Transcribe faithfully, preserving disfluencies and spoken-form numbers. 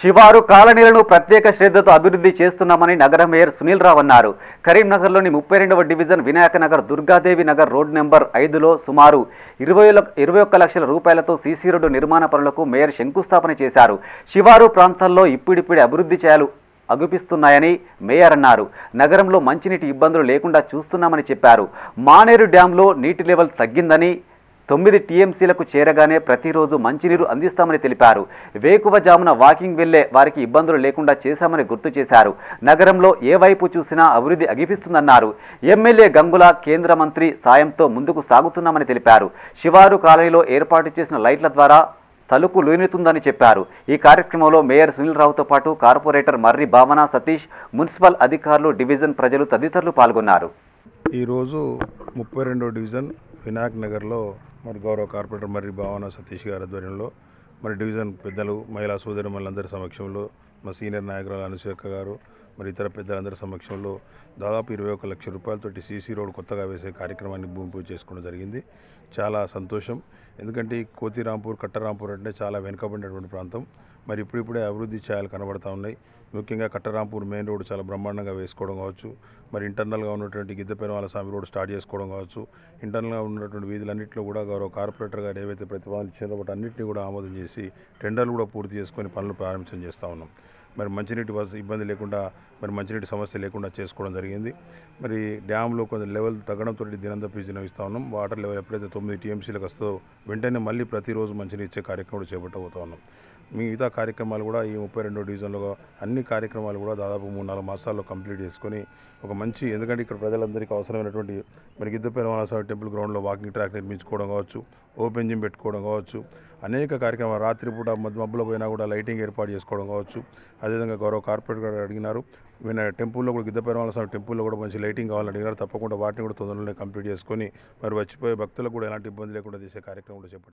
శివారు కాలనీలను ప్రత్యేక శ్రద్ధతో అభివృద్ధి చేస్తున్నామని నగర మేయర్ సునీల్ రావు అన్నారు. కరీంనగర్లోని ముప్పై రెండవ division Vinayaka Nagar Durgadevi Nagar road number ఐదులో సుమారు ఇరవై ఇరవై ఒక్క లక్షల రూపాయలతో సీసీ రోడ్డు నిర్మాణ పనులకు మేయర్ శంకుస్థాపన చేశారు. శివారు ప్రాంతాల్లో ఇప్పుడిప్పుడే అభివృద్ధి చేయాలి అగుపిస్తున్నాయని మేయర్ అన్నారు. నగరంలో మంచినీటి ఇబ్బందులు లేకుండా చూస్తున్నామని చెప్పారు. మానేరు డ్యాంలో నీటి లెవెల్ తగ్గిందని, తొమ్మిది టీఎంసీలకు చేరగానే ప్రతిరోజు మంచినీరు అందిస్తామని తెలిపారు. వేకువజామున వాకింగ్ వెళ్లే వారికి ఇబ్బందులు లేకుండా చేశామని గుర్తు చేశారు. నగరంలో ఏ వైపు చూసినా అభివృద్ధి అగిపిస్తుందన్నారు. ఎమ్మెల్యే గంగుల కేంద్ర మంత్రి సాయంతో ముందుకు సాగుతున్నామని తెలిపారు. శివారు కాలనీలో ఏర్పాటు చేసిన లైట్ల ద్వారా తలుపు లూనితుందని చెప్పారు. ఈ కార్యక్రమంలో మేయర్ సునీల్ రావుతో పాటు కార్పొరేటర్ మర్రి భావన సతీష్, మున్సిపల్ అధికారులు, డివిజన్ ప్రజలు తదితరులు పాల్గొన్నారు. ఈరోజు ముప్పై రెండో డివిజన్ వినాయక్ నగర్లో మరి గౌరవ కార్పొరేటర్ మర్రి భావన సతీష్ గారి ఆధ్వర్యంలో మరి డివిజన్ పెద్దలు, మహిళా సోదరిమణులందరి సమక్షంలో, మా సీనియర్ నాయకురాలు అనుశేఖ గారు, మరి ఇతర పెద్దలందరి సమక్షంలో దాదాపు ఇరవై ఒక లక్ష రూపాయలతోటి సీసీ రోడ్ కొత్తగా వేసే కార్యక్రమాన్ని భూమి పూజ చేసుకోవడం జరిగింది. చాలా సంతోషం. ఎందుకంటే ఈ కోతిరాంపూర్, కట్టరాంపూర్ అంటే చాలా వెనుకబడినటువంటి ప్రాంతం. మరి ఇప్పుడిప్పుడే అభివృద్ధి చేయాలి కనబడతా ఉన్నాయి. ముఖ్యంగా కట్టరాంపూర్ మెయిన్ రోడ్ చాలా బ్రహ్మాండంగా వేసుకోవడం కావచ్చు, మరి ఇంటర్నల్గా ఉన్నటువంటి గిద్దపెరవాల స్వామి రోడ్ స్టార్ట్ చేసుకోవడం కావచ్చు, ఇంటర్నల్గా ఉన్నటువంటి వీధులన్నింటిలో కూడా గౌరవ కార్పొరేటర్ గారు ఏవైతే ప్రతిపాదనలు ఇచ్చారో వాటి అన్నింటినీ కూడా ఆమోదం చేసి టెండర్లు కూడా పూర్తి చేసుకొని పనులు ప్రారంభించడం చేస్తూ ఉన్నాం. మరి మంచినీటి ఇబ్బంది లేకుండా, మరి మంచినీటి సమస్య లేకుండా చేసుకోవడం జరిగింది. మరి డ్యాంలో కొంచెం లెవెల్ తగ్గడంతో దినంతా పీజీనం ఇస్తూ ఉన్నాం. వాటర్ లెవెల్ ఎప్పుడైతే తొమ్మిది టీఎంసీలకు వస్తుందో వెంటనే మళ్ళీ ప్రతిరోజు మంచినీరు ఇచ్చే కార్యక్రమం చేపట్టబోతూ ఉన్నాం. మిగతా కార్యక్రమాలు కూడా ఈ ముప్పై రెండో డివిజన్లో అన్ని కార్యక్రమాలు కూడా దాదాపు మూడు నాలుగు మాసాల్లో కంప్లీట్ చేసుకొని ఒక మంచి, ఎందుకంటే ఇక్కడ ప్రజలందరికీ అవసరమైనటువంటి మరి గిద్దపెరవాల స్వామి టెంపుల్ గ్రౌండ్లో వాకింగ్ ట్రాక్ నిర్మించుకోవడం కావచ్చు, ఓపెన్ జిమ్ పెట్టుకోవడం కావచ్చు, అనేక కార్యక్రమాలు రాత్రిపూట మబ్బులో పోయినా కూడా లైటింగ్ ఏర్పాటు చేసుకోవడం కావచ్చు. అదేవిధంగా గౌరవ కార్పొరేటర్ గారు అడిగినారు, మన టెంపుల్లో కూడా గిద్దపెరవాల స్వామి టెంపుల్లో కూడా మంచి లైటింగ్ కావాలని అడిగినారు. తప్పకుండా వాటిని కూడా తొందరలోనే కంప్లీట్ చేసుకొని మరి వచ్చిపోయే భక్తులకు కూడా ఎలాంటి ఇబ్బంది లేకుండా చేసే కార్యక్రమం కూడా చేపట్టారు.